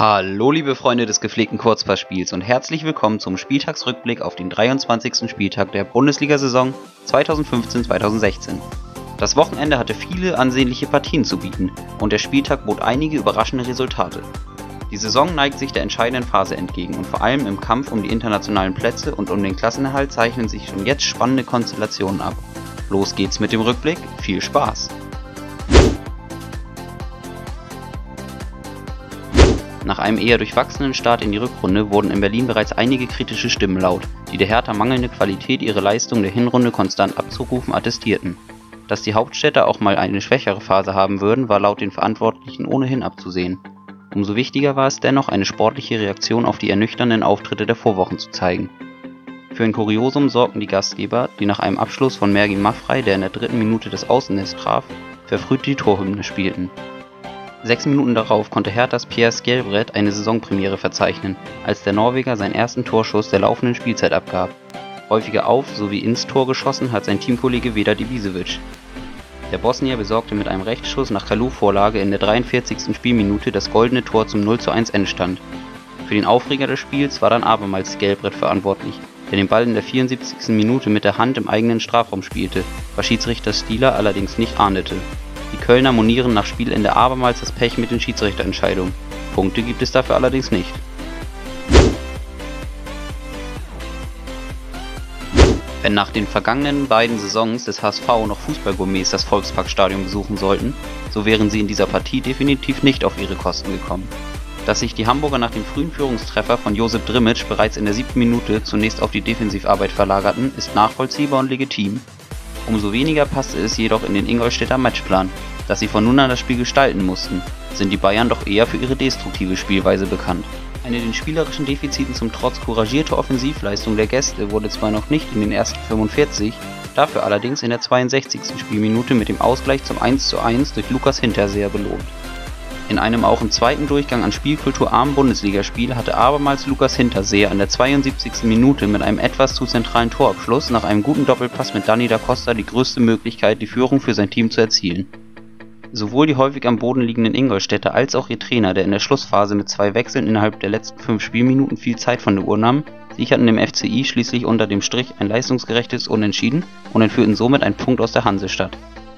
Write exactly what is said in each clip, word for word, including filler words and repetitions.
Hallo liebe Freunde des gepflegten Kurzpassspiels und herzlich willkommen zum Spieltagsrückblick auf den dreiundzwanzigsten Spieltag der Bundesliga-Saison zweitausendfünfzehn zweitausendsechzehn. Das Wochenende hatte viele ansehnliche Partien zu bieten und der Spieltag bot einige überraschende Resultate. Die Saison neigt sich der entscheidenden Phase entgegen und vor allem im Kampf um die internationalen Plätze und um den Klassenerhalt zeichnen sich schon jetzt spannende Konstellationen ab. Los geht's mit dem Rückblick, viel Spaß! Nach einem eher durchwachsenen Start in die Rückrunde wurden in Berlin bereits einige kritische Stimmen laut, die der Hertha mangelnde Qualität ihre Leistung der Hinrunde konstant abzurufen attestierten. Dass die Hauptstädter auch mal eine schwächere Phase haben würden, war laut den Verantwortlichen ohnehin abzusehen. Umso wichtiger war es dennoch, eine sportliche Reaktion auf die ernüchternden Auftritte der Vorwochen zu zeigen. Für ein Kuriosum sorgten die Gastgeber, die nach einem Abschluss von Mergin Maffrey, der in der dritten Minute das Außennetz traf, verfrüht die Torhymne spielten. Sechs Minuten darauf konnte Herthas Pierre Skjelbred eine Saisonpremiere verzeichnen, als der Norweger seinen ersten Torschuss der laufenden Spielzeit abgab. Häufiger auf sowie ins Tor geschossen hat sein Teamkollege Vedat Ibisevic. Der Bosnier besorgte mit einem Rechtsschuss nach Kalou-Vorlage in der dreiundvierzigsten Spielminute das goldene Tor zum null zu eins Endstand. Für den Aufreger des Spiels war dann abermals Skjelbred verantwortlich, der den Ball in der vierundsiebzigsten Minute mit der Hand im eigenen Strafraum spielte, was Schiedsrichter Stieler allerdings nicht ahndete. Die Kölner monieren nach Spielende abermals das Pech mit den Schiedsrichterentscheidungen. Punkte gibt es dafür allerdings nicht. Wenn nach den vergangenen beiden Saisons des H S V noch Fußballgourmets das Volksparkstadion besuchen sollten, so wären sie in dieser Partie definitiv nicht auf ihre Kosten gekommen. Dass sich die Hamburger nach dem frühen Führungstreffer von Josip Drmic bereits in der siebten Minute zunächst auf die Defensivarbeit verlagerten, ist nachvollziehbar und legitim. Umso weniger passte es jedoch in den Ingolstädter Matchplan, dass sie von nun an das Spiel gestalten mussten, sind die Bayern doch eher für ihre destruktive Spielweise bekannt. Eine den spielerischen Defiziten zum Trotz couragierte Offensivleistung der Gäste wurde zwar noch nicht in den ersten fünfundvierzig, dafür allerdings in der zweiundsechzigsten Spielminute mit dem Ausgleich zum eins zu eins durch Lukas Hinterseher belohnt. In einem auch im zweiten Durchgang an Spielkultur armen Bundesligaspiel hatte abermals Lukas Hinterseher an der zweiundsiebzigsten Minute mit einem etwas zu zentralen Torabschluss nach einem guten Doppelpass mit Dani da Costa die größte Möglichkeit, die Führung für sein Team zu erzielen. Sowohl die häufig am Boden liegenden Ingolstädter als auch ihr Trainer, der in der Schlussphase mit zwei Wechseln innerhalb der letzten fünf Spielminuten viel Zeit von der Uhr nahm, sicherten dem F C I schließlich unter dem Strich ein leistungsgerechtes Unentschieden und entführten somit einen Punkt aus der Hansestadt.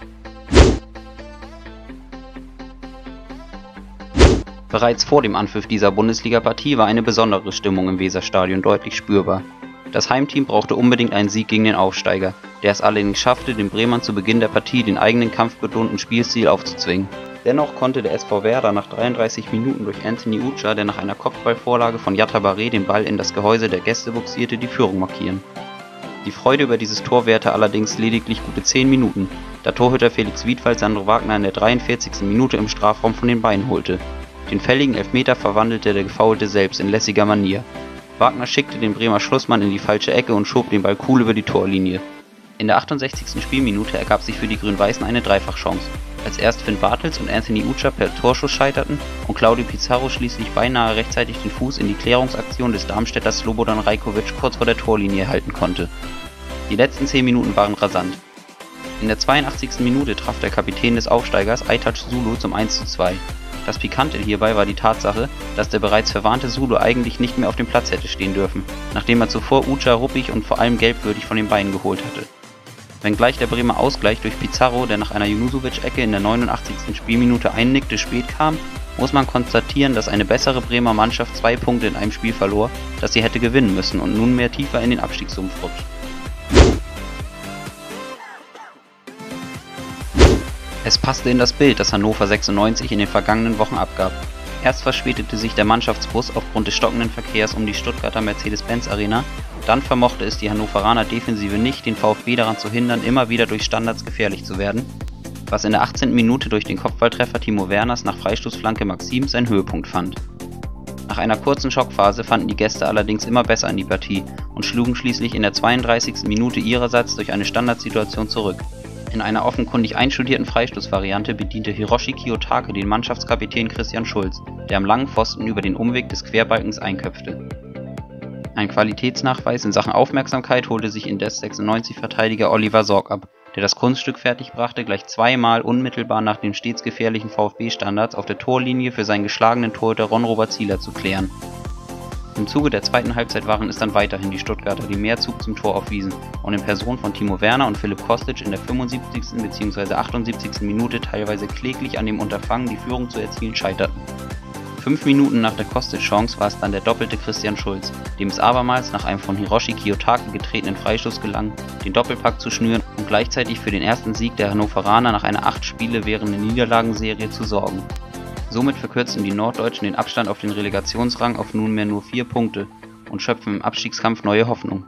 Bereits vor dem Anpfiff dieser Bundesliga-Partie war eine besondere Stimmung im Weserstadion deutlich spürbar. Das Heimteam brauchte unbedingt einen Sieg gegen den Aufsteiger, der es allerdings schaffte, den Bremern zu Beginn der Partie den eigenen kampfbetonten Spielstil aufzuzwingen. Dennoch konnte der S V Werder nach dreiunddreißig Minuten durch Anthony Ujah, der nach einer Kopfballvorlage von Yatta Baré den Ball in das Gehäuse der Gäste buxierte, die Führung markieren. Die Freude über dieses Tor währte allerdings lediglich gute zehn Minuten, da Torhüter Felix Wiedwald Sandro Wagner in der dreiundvierzigsten Minute im Strafraum von den Beinen holte. Den fälligen Elfmeter verwandelte der Gefaulte selbst in lässiger Manier. Wagner schickte den Bremer Schlussmann in die falsche Ecke und schob den Ball cool über die Torlinie. In der achtundsechzigsten Spielminute ergab sich für die Grün-Weißen eine Dreifachchance, als erst Finn Bartels und Anthony Ujah per Torschuss scheiterten und Claudio Pizarro schließlich beinahe rechtzeitig den Fuß in die Klärungsaktion des Darmstädters Slobodan Rajkovic kurz vor der Torlinie halten konnte. Die letzten zehn Minuten waren rasant. In der zweiundachtzigsten Minute traf der Kapitän des Aufsteigers Aytaç Zulu zum eins zu zwei. Das Pikante hierbei war die Tatsache, dass der bereits verwarnte Zulu eigentlich nicht mehr auf dem Platz hätte stehen dürfen, nachdem er zuvor Ujah ruppig und vor allem gelbwürdig von den Beinen geholt hatte. Wenngleich der Bremer Ausgleich durch Pizarro, der nach einer Junusovic-Ecke in der neunundachtzigsten Spielminute einnickte, spät kam, muss man konstatieren, dass eine bessere Bremer Mannschaft zwei Punkte in einem Spiel verlor, das sie hätte gewinnen müssen und nunmehr tiefer in den Abstiegssumpf rutscht. Es passte in das Bild, das Hannover sechsundneunzig in den vergangenen Wochen abgab. Erst verspätete sich der Mannschaftsbus aufgrund des stockenden Verkehrs um die Stuttgarter Mercedes-Benz-Arena, dann vermochte es die Hannoveraner Defensive nicht, den VfB daran zu hindern, immer wieder durch Standards gefährlich zu werden, was in der achtzehnten Minute durch den Kopfballtreffer Timo Werners nach Freistoßflanke Maxim seinen Höhepunkt fand. Nach einer kurzen Schockphase fanden die Gäste allerdings immer besser in die Partie und schlugen schließlich in der zweiunddreißigsten Minute ihrerseits durch eine Standardsituation zurück. In einer offenkundig einstudierten Freistoßvariante bediente Hiroshi Kiyotake den Mannschaftskapitän Christian Schulz, der am langen Pfosten über den Umweg des Querbalkens einköpfte. Ein Qualitätsnachweis in Sachen Aufmerksamkeit holte sich indes sechsundneunzig-Verteidiger Oliver Sorg ab, der das Kunststück fertigbrachte, gleich zweimal unmittelbar nach den stets gefährlichen VfB-Standards auf der Torlinie für seinen geschlagenen Torhüter Ron-Robert Zieler zu klären. Im Zuge der zweiten Halbzeit waren es dann weiterhin die Stuttgarter, die mehr Zug zum Tor aufwiesen und in Person von Timo Werner und Philipp Kostic in der fünfundsiebzigsten bzw. achtundsiebzigsten Minute teilweise kläglich an dem Unterfangen, die Führung zu erzielen, scheiterten. Fünf Minuten nach der Kostic-Chance war es dann der doppelte Christian Schulz, dem es abermals nach einem von Hiroshi Kiyotake getretenen Freistoß gelang, den Doppelpack zu schnüren und gleichzeitig für den ersten Sieg der Hannoveraner nach einer acht Spiele währenden Niederlagenserie zu sorgen. Somit verkürzten die Norddeutschen den Abstand auf den Relegationsrang auf nunmehr nur vier Punkte und schöpfen im Abstiegskampf neue Hoffnung.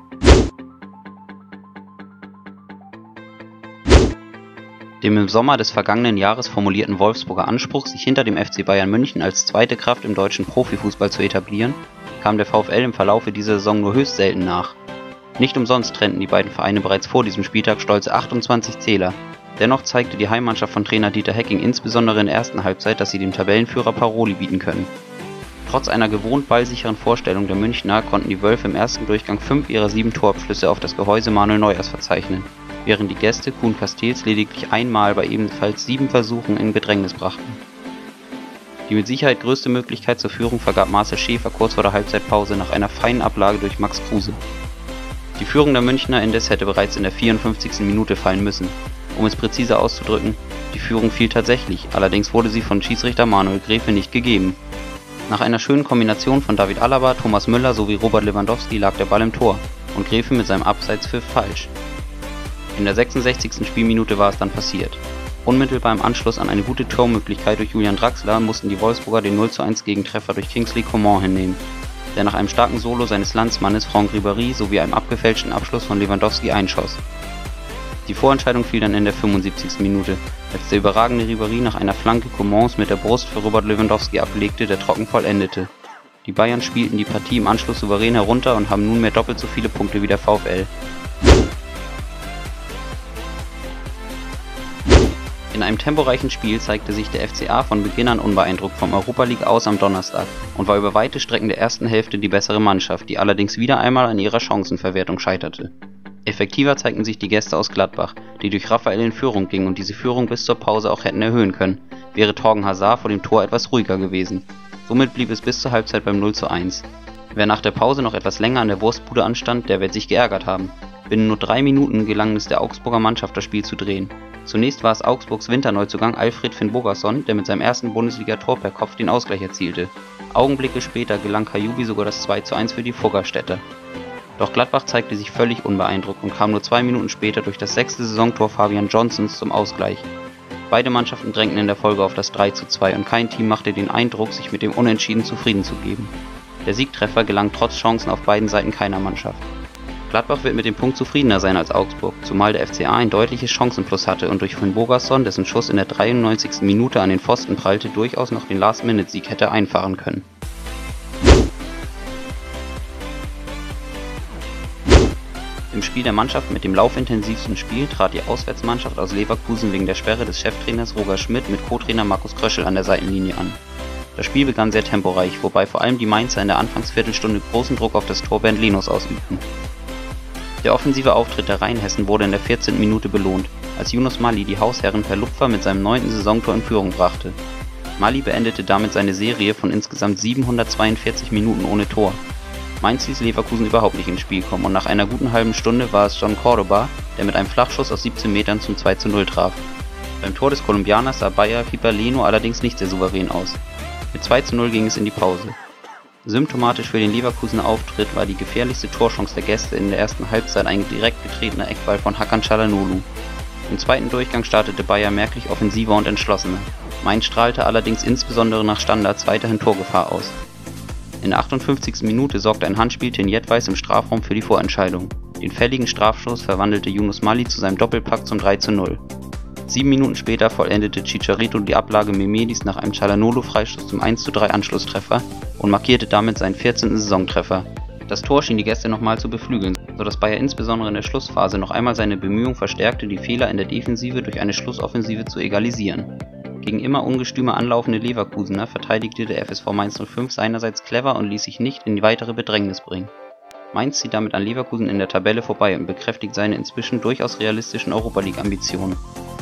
Dem im Sommer des vergangenen Jahres formulierten Wolfsburger Anspruch, sich hinter dem F C Bayern München als zweite Kraft im deutschen Profifußball zu etablieren, kam der VfL im Verlaufe dieser Saison nur höchst selten nach. Nicht umsonst trennten die beiden Vereine bereits vor diesem Spieltag stolze achtundzwanzig Zähler. Dennoch zeigte die Heimmannschaft von Trainer Dieter Hecking insbesondere in der ersten Halbzeit, dass sie dem Tabellenführer Paroli bieten können. Trotz einer gewohnt ballsicheren Vorstellung der Münchner konnten die Wölfe im ersten Durchgang fünf ihrer sieben Torabschlüsse auf das Gehäuse Manuel Neuers verzeichnen, während die Gäste Kuhn Castells lediglich einmal bei ebenfalls sieben Versuchen in Bedrängnis brachten. Die mit Sicherheit größte Möglichkeit zur Führung vergab Marcel Schäfer kurz vor der Halbzeitpause nach einer feinen Ablage durch Max Kruse. Die Führung der Münchner indes hätte bereits in der vierundfünfzigsten Minute fallen müssen. Um es präziser auszudrücken, die Führung fiel tatsächlich, allerdings wurde sie von Schiedsrichter Manuel Gräfe nicht gegeben. Nach einer schönen Kombination von David Alaba, Thomas Müller sowie Robert Lewandowski lag der Ball im Tor und Gräfe mit seinem Abseitspfiff falsch. In der sechsundsechzigsten Spielminute war es dann passiert. Unmittelbar im Anschluss an eine gute Tormöglichkeit durch Julian Draxler mussten die Wolfsburger den null zu eins Gegentreffer durch Kingsley Coman hinnehmen, der nach einem starken Solo seines Landsmannes Franck Ribéry sowie einem abgefälschten Abschluss von Lewandowski einschoss. Die Vorentscheidung fiel dann in der fünfundsiebzigsten Minute, als der überragende Ribéry nach einer Flanke Comans mit der Brust für Robert Lewandowski ablegte, der trocken vollendete. Die Bayern spielten die Partie im Anschluss souverän herunter und haben nunmehr doppelt so viele Punkte wie der VfL. In einem temporeichen Spiel zeigte sich der F C A von Beginn an unbeeindruckt vom Europa League aus am Donnerstag und war über weite Strecken der ersten Hälfte die bessere Mannschaft, die allerdings wieder einmal an ihrer Chancenverwertung scheiterte. Effektiver zeigten sich die Gäste aus Gladbach, die durch Raphael in Führung gingen und diese Führung bis zur Pause auch hätten erhöhen können, wäre Thorgan Hazard vor dem Tor etwas ruhiger gewesen. Somit blieb es bis zur Halbzeit beim null zu eins. Wer nach der Pause noch etwas länger an der Wurstbude anstand, der wird sich geärgert haben. Binnen nur drei Minuten gelang es der Augsburger Mannschaft, das Spiel zu drehen. Zunächst war es Augsburgs Winterneuzugang Alfred Finn-Bogason, der mit seinem ersten Bundesliga-Tor per Kopf den Ausgleich erzielte. Augenblicke später gelang Kajubi sogar das zwei zu eins für die Fuggerstädter. Doch Gladbach zeigte sich völlig unbeeindruckt und kam nur zwei Minuten später durch das sechste Saisontor Fabian Johnsons zum Ausgleich. Beide Mannschaften drängten in der Folge auf das drei zu zwei und kein Team machte den Eindruck, sich mit dem Unentschieden zufrieden zu geben. Der Siegtreffer gelang trotz Chancen auf beiden Seiten keiner Mannschaft. Gladbach wird mit dem Punkt zufriedener sein als Augsburg, zumal der F C A ein deutliches Chancenplus hatte und durch Finn-Bogason, dessen Schuss in der dreiundneunzigsten Minute an den Pfosten prallte, durchaus noch den Last-Minute-Sieg hätte einfahren können. Im Spiel der Mannschaft mit dem laufintensivsten Spiel trat die Auswärtsmannschaft aus Leverkusen wegen der Sperre des Cheftrainers Roger Schmidt mit Co-Trainer Markus Kröschel an der Seitenlinie an. Das Spiel begann sehr temporeich, wobei vor allem die Mainzer in der Anfangsviertelstunde großen Druck auf das Tor Bernd Linus ausübten. Der offensive Auftritt der Rheinhessen wurde in der vierzehnten Minute belohnt, als Yunus Mali die Hausherren per Lupfer mit seinem neunten Saisontor in Führung brachte. Mali beendete damit seine Serie von insgesamt siebenhundertzweiundvierzig Minuten ohne Tor. Mainz ließ Leverkusen überhaupt nicht ins Spiel kommen und nach einer guten halben Stunde war es John Cordoba, der mit einem Flachschuss aus siebzehn Metern zum zwei zu null traf. Beim Tor des Kolumbianers sah Bayer-Keeper Leno allerdings nicht sehr souverän aus. Mit zwei zu null ging es in die Pause. Symptomatisch für den Leverkusener Auftritt war die gefährlichste Torchance der Gäste in der ersten Halbzeit ein direkt getretener Eckball von Hakan Çalhanoğlu. Im zweiten Durchgang startete Bayer merklich offensiver und entschlossener. Mainz strahlte allerdings insbesondere nach Standards weiterhin Torgefahr aus. In der achtundfünfzigsten Minute sorgte ein Handspiel Tinjetweis im Strafraum für die Vorentscheidung. Den fälligen Strafstoß verwandelte Yunus Mali zu seinem Doppelpack zum drei zu null. Sieben Minuten später vollendete Chicharito die Ablage Memedis nach einem Çalhanoğlu-Freistoß zum eins zu drei Anschlusstreffer und markierte damit seinen vierzehnten Saisontreffer. Das Tor schien die Gäste nochmal zu beflügeln, sodass Bayer insbesondere in der Schlussphase noch einmal seine Bemühungen verstärkte, die Fehler in der Defensive durch eine Schlussoffensive zu egalisieren. Gegen immer ungestümer anlaufende Leverkusener verteidigte der F S V Mainz null fünf seinerseits clever und ließ sich nicht in die weitere Bedrängnis bringen. Mainz zieht damit an Leverkusen in der Tabelle vorbei und bekräftigt seine inzwischen durchaus realistischen Europa-League-Ambitionen.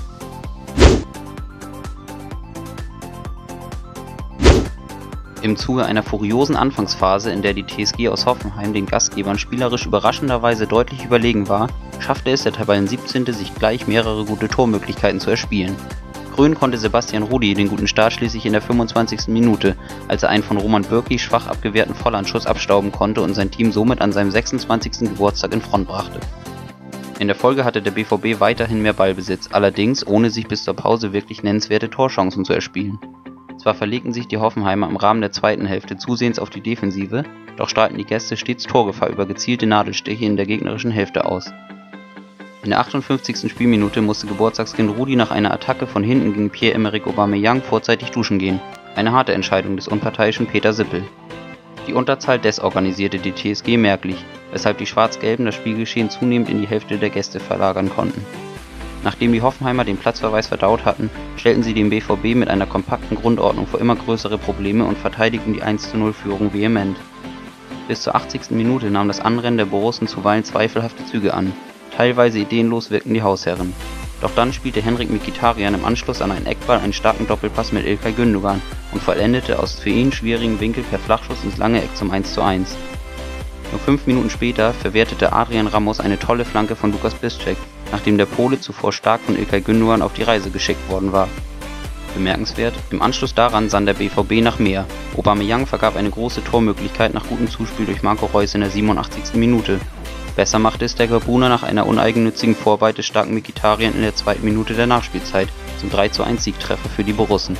Im Zuge einer furiosen Anfangsphase, in der die T S G aus Hoffenheim den Gastgebern spielerisch überraschenderweise deutlich überlegen war, schaffte es der Tabellen-siebzehnte sich gleich mehrere gute Tormöglichkeiten zu erspielen. Krönen konnte Sebastian Rudi den guten Start schließlich in der fünfundzwanzigsten Minute, als er einen von Roman Bürki schwach abgewehrten Vollandschuss abstauben konnte und sein Team somit an seinem sechsundzwanzigsten Geburtstag in Front brachte. In der Folge hatte der B V B weiterhin mehr Ballbesitz, allerdings ohne sich bis zur Pause wirklich nennenswerte Torchancen zu erspielen. Zwar verlegten sich die Hoffenheimer im Rahmen der zweiten Hälfte zusehends auf die Defensive, doch strahlten die Gäste stets Torgefahr über gezielte Nadelstiche in der gegnerischen Hälfte aus. In der achtundfünfzigsten Spielminute musste Geburtstagskind Rudi nach einer Attacke von hinten gegen Pierre-Emerick Aubameyang vorzeitig duschen gehen, eine harte Entscheidung des unparteiischen Peter Sippel. Die Unterzahl desorganisierte die T S G merklich, weshalb die Schwarz-Gelben das Spielgeschehen zunehmend in die Hälfte der Gäste verlagern konnten. Nachdem die Hoffenheimer den Platzverweis verdaut hatten, stellten sie den B V B mit einer kompakten Grundordnung vor immer größere Probleme und verteidigten die eins zu null Führung vehement. Bis zur achtzigsten Minute nahm das Anrennen der Borussen zuweilen zweifelhafte Züge an, teilweise ideenlos wirkten die Hausherren. Doch dann spielte Henrikh Mkhitaryan im Anschluss an einen Eckball einen starken Doppelpass mit İlkay Gündoğan und vollendete aus für ihn schwierigen Winkel per Flachschuss ins lange Eck zum eins zu eins. Nur fünf Minuten später verwertete Adrian Ramos eine tolle Flanke von Lukas Piszczek, nachdem der Pole zuvor stark von İlkay Gündoğan auf die Reise geschickt worden war. Bemerkenswert, im Anschluss daran sann der B V B nach mehr. Aubameyang vergab eine große Tormöglichkeit nach gutem Zuspiel durch Marco Reus in der siebenundachtzigsten Minute. Besser machte es der Gabuner nach einer uneigennützigen Vorarbeit des starken Mkhitaryan in der zweiten Minute der Nachspielzeit zum drei zu eins Siegtreffer für die Borussen.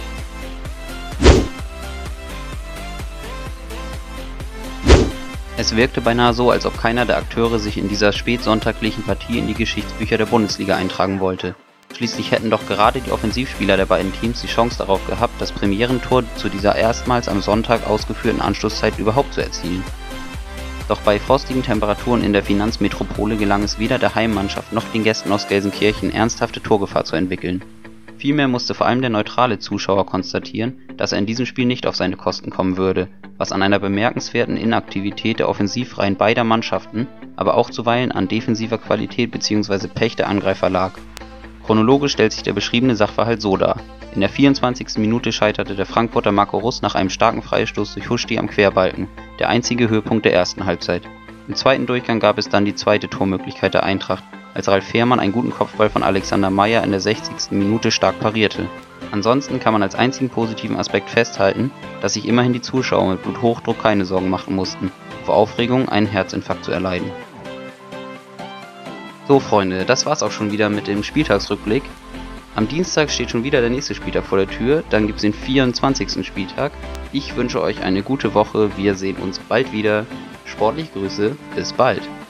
Es wirkte beinahe so, als ob keiner der Akteure sich in dieser spätsonntaglichen Partie in die Geschichtsbücher der Bundesliga eintragen wollte. Schließlich hätten doch gerade die Offensivspieler der beiden Teams die Chance darauf gehabt, das Premierentor zu dieser erstmals am Sonntag ausgeführten Anschlusszeit überhaupt zu erzielen. Doch bei frostigen Temperaturen in der Finanzmetropole gelang es weder der Heimmannschaft noch den Gästen aus Gelsenkirchen, ernsthafte Torgefahr zu entwickeln. Vielmehr musste vor allem der neutrale Zuschauer konstatieren, dass er in diesem Spiel nicht auf seine Kosten kommen würde, was an einer bemerkenswerten Inaktivität der Offensivreihen beider Mannschaften, aber auch zuweilen an defensiver Qualität bzw. Pech der Angreifer lag. Chronologisch stellt sich der beschriebene Sachverhalt so dar: In der vierundzwanzigsten Minute scheiterte der Frankfurter Marco Russ nach einem starken Freistoß durch Huschti am Querbalken, der einzige Höhepunkt der ersten Halbzeit. Im zweiten Durchgang gab es dann die zweite Tormöglichkeit der Eintracht, als Ralf Fährmann einen guten Kopfball von Alexander Meyer in der sechzigsten Minute stark parierte. Ansonsten kann man als einzigen positiven Aspekt festhalten, dass sich immerhin die Zuschauer mit Bluthochdruck keine Sorgen machen mussten, vor Aufregung einen Herzinfarkt zu erleiden. So Freunde, das war's auch schon wieder mit dem Spieltagsrückblick. Am Dienstag steht schon wieder der nächste Spieltag vor der Tür, dann gibt's den vierundzwanzigsten Spieltag. Ich wünsche euch eine gute Woche, wir sehen uns bald wieder. Sportliche Grüße, bis bald.